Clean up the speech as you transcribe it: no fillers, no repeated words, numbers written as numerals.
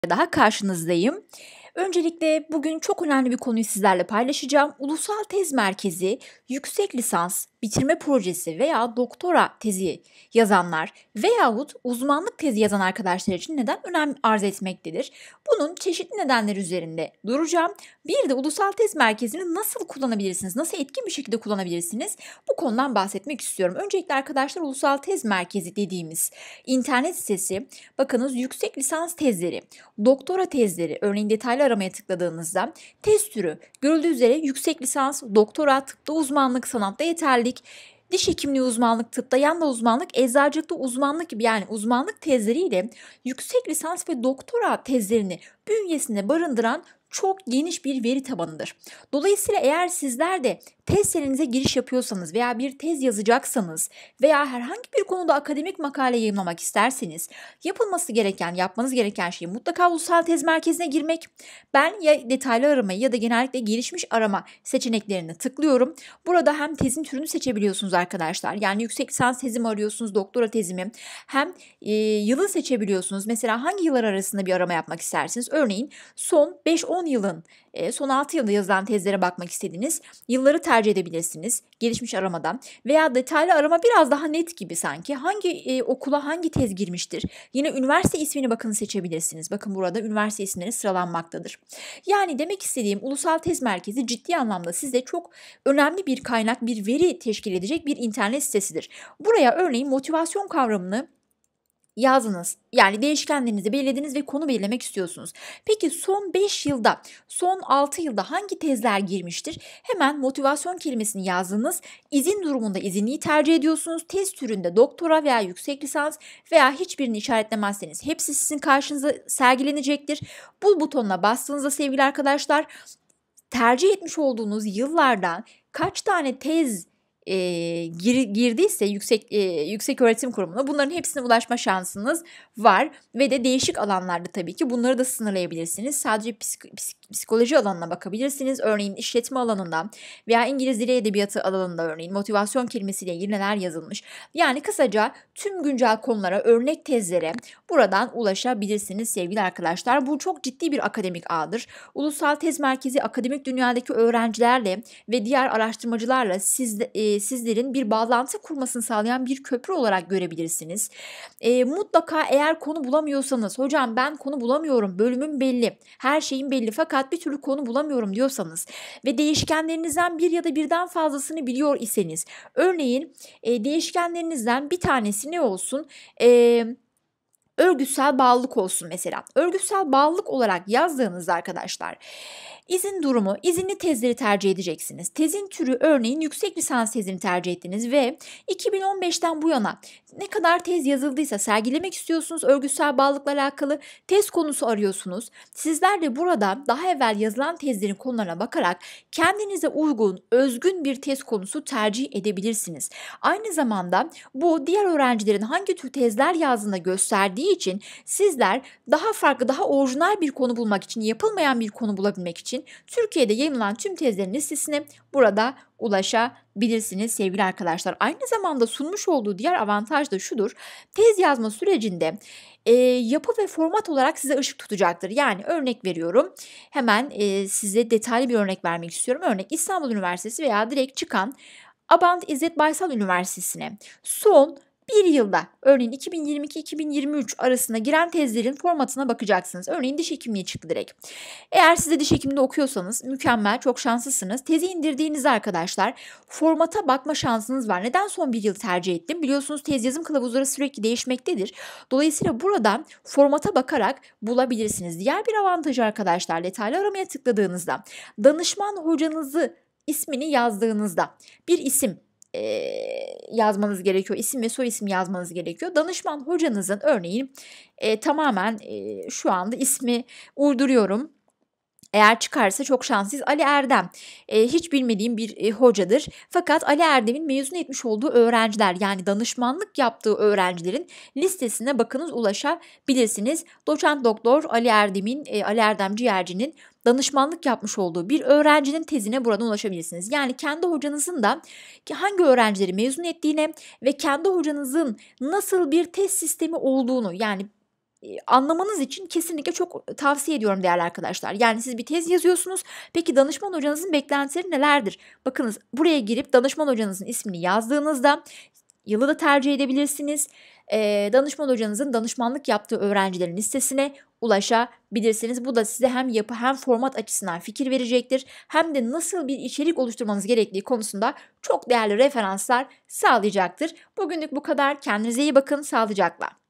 Daha karşınızdayım. Öncelikle bugün çok önemli bir konuyu sizlerle paylaşacağım. Ulusal Tez Merkezi, yüksek lisans, bitirme projesi veya doktora tezi yazanlar veyahut uzmanlık tezi yazan arkadaşlar için neden önem arz etmektedir? Bunun çeşitli nedenler üzerinde duracağım. Bir de Ulusal Tez Merkezi'ni nasıl kullanabilirsiniz, nasıl etkin bir şekilde kullanabilirsiniz? Bu konudan bahsetmek istiyorum. Öncelikle arkadaşlar Ulusal Tez Merkezi dediğimiz internet sitesi, bakınız yüksek lisans tezleri, doktora tezleri, örneğin detaylı aramaya tıkladığınızda tez türü görüldüğü üzere yüksek lisans, doktora, tıpta uzmanlık, sanatta yeterlilik, diş hekimliği uzmanlık, tıpta yanda uzmanlık, eczacılıkta uzmanlık gibi yani uzmanlık tezleriyle yüksek lisans ve doktora tezlerini bünyesinde barındıran çok geniş bir veri tabanıdır. Dolayısıyla eğer sizler de tez senenize giriş yapıyorsanız veya bir tez yazacaksanız veya herhangi bir konuda akademik makale yayımlamak isterseniz yapmanız gereken şey mutlaka Ulusal Tez Merkezi'ne girmek. Ben ya detaylı aramayı ya da genellikle gelişmiş arama seçeneklerini tıklıyorum. Burada hem tezin türünü seçebiliyorsunuz arkadaşlar. Yani yüksek lisans tezimi arıyorsunuz, doktora tezimi. Hem yılı seçebiliyorsunuz. Mesela hangi yıllar arasında bir arama yapmak istersiniz? Örneğin son 5-10 yılın, son 6 yılda yazılan tezlere bakmak istediğiniz yılları tercih edebilirsiniz gelişmiş aramadan veya detaylı arama biraz daha net gibi sanki. Hangi okula hangi tez girmiştir? Yine üniversite ismini bakın seçebilirsiniz. Bakın burada üniversite isimleri sıralanmaktadır. Yani demek istediğim Ulusal Tez Merkezi ciddi anlamda size çok önemli bir kaynak, bir veri teşkil edecek bir internet sitesidir. Buraya örneğin motivasyon kavramını yazdınız. Yani değişkenlerinizi belirlediniz ve konu belirlemek istiyorsunuz. Peki son 5 yılda, son 6 yılda hangi tezler girmiştir? Hemen motivasyon kelimesini yazdınız. İzin durumunda izinliği tercih ediyorsunuz. Tez türünde doktora veya yüksek lisans veya hiçbirini işaretlemezseniz hepsi sizin karşınıza sergilenecektir. Bu butonuna bastığınızda sevgili arkadaşlar tercih etmiş olduğunuz yıllardan kaç tane tez girdiyse yüksek öğretim kurumuna bunların hepsine ulaşma şansınız var ve de değişik alanlarda tabii ki bunları da sınırlayabilirsiniz. Sadece psikoloji alanına bakabilirsiniz. Örneğin işletme alanından veya İngiliz Dili Edebiyatı alanında örneğin motivasyon kelimesiyle ilgili neler yazılmış. Yani kısaca tüm güncel konulara, örnek tezlere buradan ulaşabilirsiniz sevgili arkadaşlar. Bu çok ciddi bir akademik ağdır. Ulusal Tez Merkezi akademik dünyadaki öğrencilerle ve diğer araştırmacılarla sizlerin bir bağlantı kurmasını sağlayan bir köprü olarak görebilirsiniz. Mutlaka eğer konu bulamıyorsanız, hocam ben konu bulamıyorum, bölümüm belli, her şeyim belli fakat bir türlü konu bulamıyorum diyorsanız ve değişkenlerinizden bir ya da birden fazlasını biliyor iseniz, örneğin değişkenlerinizden bir tanesi ne olsun? Örgütsel bağlılık olsun mesela. Örgütsel bağlılık olarak yazdığınızda arkadaşlar izin durumu, izinli tezleri tercih edeceksiniz. Tezin türü örneğin yüksek lisans tezini tercih ettiniz ve 2015'ten bu yana ne kadar tez yazıldıysa sergilemek istiyorsunuz. Örgütsel bağlılıkla alakalı tez konusu arıyorsunuz. Sizler de burada daha evvel yazılan tezlerin konularına bakarak kendinize uygun, özgün bir tez konusu tercih edebilirsiniz. Aynı zamanda bu diğer öğrencilerin hangi tür tezler yazdığını gösterdiği için sizler daha farklı, daha orijinal bir konu bulmak için, yapılmayan bir konu bulabilmek için Türkiye'de yayınlanan tüm tezlerin listesine burada ulaşabilirsiniz sevgili arkadaşlar. Aynı zamanda sunmuş olduğu diğer avantaj da şudur. Tez yazma sürecinde yapı ve format olarak size ışık tutacaktır. Yani örnek veriyorum. Hemen size detaylı bir örnek vermek istiyorum. Örnek İstanbul Üniversitesi veya direkt çıkan Abant İzzet Baysal Üniversitesi'ne son bir yılda örneğin 2022-2023 arasında giren tezlerin formatına bakacaksınız. Örneğin diş hekimliği çıktı direkt. Eğer siz de diş hekimliği okuyorsanız mükemmel, çok şanslısınız. Tezi indirdiğinizde arkadaşlar formata bakma şansınız var. Neden son bir yıl tercih ettim? Biliyorsunuz tez yazım kılavuzları sürekli değişmektedir. Dolayısıyla buradan formata bakarak bulabilirsiniz. Diğer bir avantajı arkadaşlar detaylı aramaya tıkladığınızda danışman hocanızı ismini yazdığınızda bir isim yazmanız gerekiyor. İsim ve soy isim yazmanız gerekiyor. Danışman hocanızın örneğin tamamen şu anda ismi uyduruyorum. Eğer çıkarsa çok şanslıyız. Ali Erdem hiç bilmediğim bir hocadır. Fakat Ali Erdem'in mezun etmiş olduğu öğrenciler yani danışmanlık yaptığı öğrencilerin listesine bakınız ulaşabilirsiniz. Doçent Doktor Ali Erdem Ciğerci'nin danışmanlık yapmış olduğu bir öğrencinin tezine buradan ulaşabilirsiniz. Yani kendi hocanızın da hangi öğrencileri mezun ettiğine ve kendi hocanızın nasıl bir tez sistemi olduğunu yani anlamanız için kesinlikle çok tavsiye ediyorum değerli arkadaşlar. Yani siz bir tez yazıyorsunuz. Peki danışman hocanızın beklentileri nelerdir? Bakınız, buraya girip danışman hocanızın ismini yazdığınızda yılı da tercih edebilirsiniz. Danışman hocanızın danışmanlık yaptığı öğrencilerin listesine ulaşabilirsiniz. Bu da size hem yapı hem format açısından fikir verecektir. Hem de nasıl bir içerik oluşturmanız gerektiği konusunda çok değerli referanslar sağlayacaktır. Bugünlük bu kadar. Kendinize iyi bakın. Sağlıcakla.